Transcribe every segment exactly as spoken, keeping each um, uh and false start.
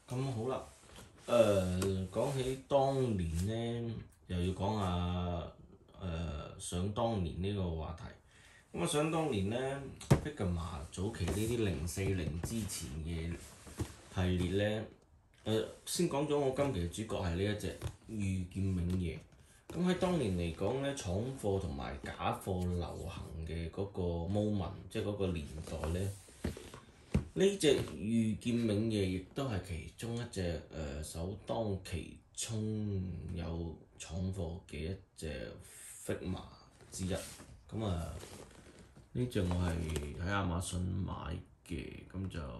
咁好啦，誒、呃、講起當年咧，又要講下誒想當年呢個話題。咁啊，想當年咧，Figma 早期呢啲零四零之前嘅系列咧，誒、呃、先講咗我今期嘅主角係呢一隻御劍冥夜。咁喺當年嚟講咧，廠貨同埋假貨流行嘅嗰個 moment，即係嗰個年代咧。呢隻御劍冥夜亦都係其中一隻誒、呃、首當其衝有廠貨嘅一隻 Figma 之一。咁啊，呢隻我係喺亞馬遜買嘅，咁就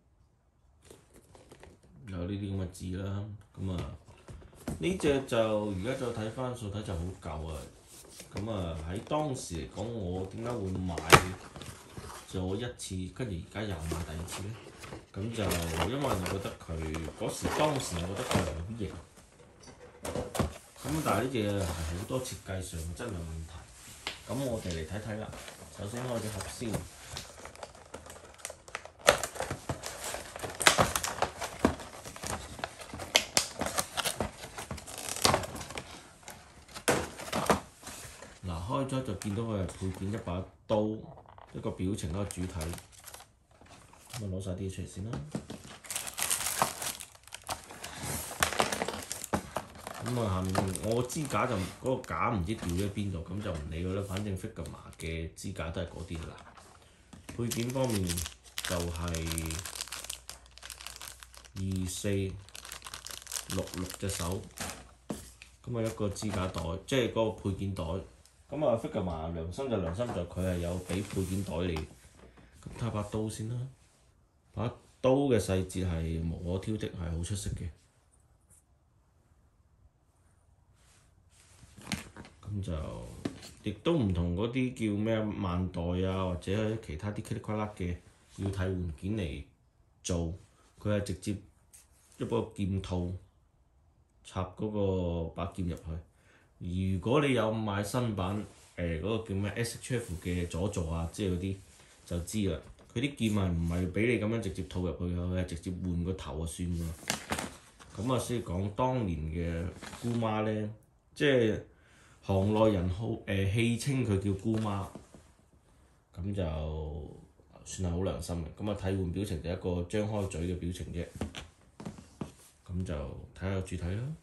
有呢啲咁嘅字啦。咁啊，呢隻就而家再睇翻數睇就好舊啊。咁啊，喺當時嚟講，我點解會買咗一次，跟住而家又買第二次咧？咁就因為我覺得佢嗰時當時我覺得佢係好型，咁但係呢隻係好多設計上質量問題。咁我哋嚟睇睇啦。首先開隻盒先。嗱，開咗就見到佢係配件一把刀，一個表情一個主體。咁啊，攞晒啲嘢出嚟先啦。咁啊，下面我支架就嗰、嗰個架唔知掉咗喺邊度，咁就唔理佢啦。反正 Figma 嘅支架都係嗰啲啦。配件方面就係二四六六隻手，咁啊一個支架袋，即係嗰個配件袋。咁啊 Figma 良心就良心，就佢係有俾配件袋你。咁睇下把刀先啦。把刀嘅細節係無可挑剔，係好出色嘅。咁就亦都唔同嗰啲叫咩萬代啊，或者其他啲噼里呱啦嘅要替換件嚟做，佢係直接一個劍套插嗰個把劍入去。如果你有買新版誒嗰、呃那個叫咩 S H F 嘅佐助啊，即係嗰啲就知啦。佢啲劍係唔係俾你咁樣直接套入去㗎？佢係直接換個頭就算㗎。咁啊，所以講當年嘅姑媽咧，即係行內人好誒戲稱佢叫姑媽，咁就算係好良心嘅。咁啊，替換表情就一個張開嘴嘅表情啫。咁就睇下個主體啦。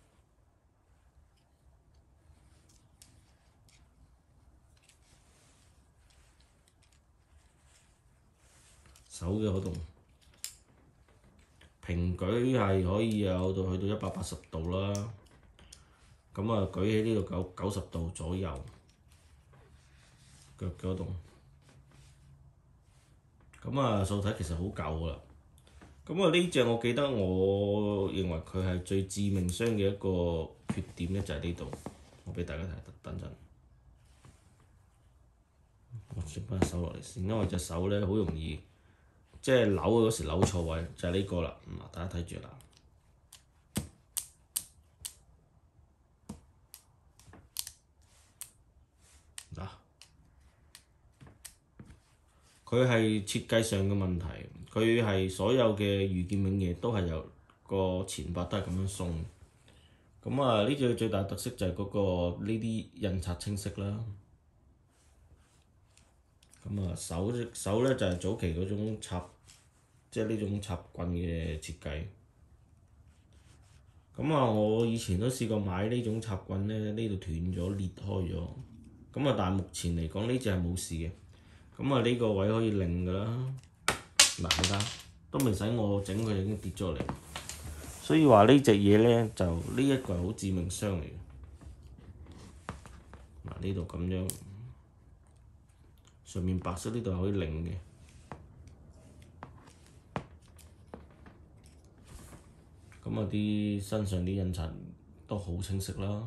手嘅嗰度平舉係可以有到去到一百八十度啦。咁啊，舉起呢度九九十度左右，腳嗰度。咁啊，數體其實好舊㗎啦。咁啊，呢隻我記得，我認為佢係最致命傷嘅一個缺點咧，就係呢度。我俾大家睇，等陣。我轉翻手落嚟先，因為隻手咧好容易，即係扭嗰時扭錯位，就係、是、呢個啦。嗱，大家睇住啦。嗱，佢係設計上嘅問題，佢係所有嘅御劍冥夜都係有個前白都係咁樣鬆。咁啊，呢隻最大特色就係嗰、那個呢啲印刷清晰啦。咁啊，手手咧就係、是、早期嗰種插，即係呢種插棍嘅設計。咁啊，我以前都試過買呢種插棍咧，呢度斷咗裂開咗。咁啊，但係目前嚟講呢隻係冇事嘅。咁啊，呢個位可以擰㗎啦。嗱，你睇都未使我整，佢已經跌咗嚟。所以話呢隻嘢咧，就呢一個係好致命傷嚟嘅。嗱，呢度咁樣，上面白色呢度係可以擰嘅。咁啊，啲身上啲印刷都好清晰啦。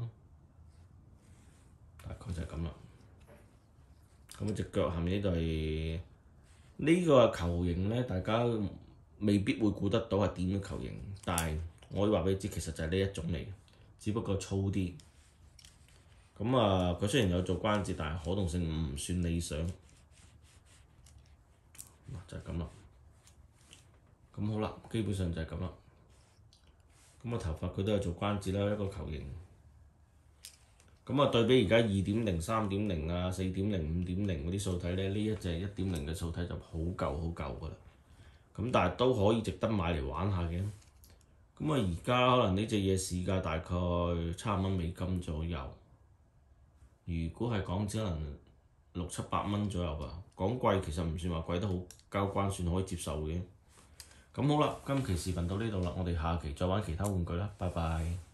大概就係咁啦。咁隻腳下面呢度係呢個球形咧，大家未必會估得到係點嘅球形，但係我可以話俾你知，其實就係呢一種嚟嘅，只不過粗啲。咁啊，佢雖然有做關節，但係可動性唔算理想。嗱，就係咁啦。咁好啦，基本上就係咁啦。 咁個頭髮佢都有做關節啦，一個球形。咁啊對比而家二點零、三點零啊、四點零、五點零嗰啲素體咧，呢一隻一點零嘅素體就好舊好舊㗎啦。咁但係都可以值得買嚟玩下嘅。咁啊而家可能呢隻嘢市價大概七十蚊美金左右。如果係港紙可能六七百蚊左右吧。講貴其實唔算話貴得好交關，算可以接受嘅。咁好啦，今期視頻到呢度啦，我哋下期再玩其他玩具啦，拜拜。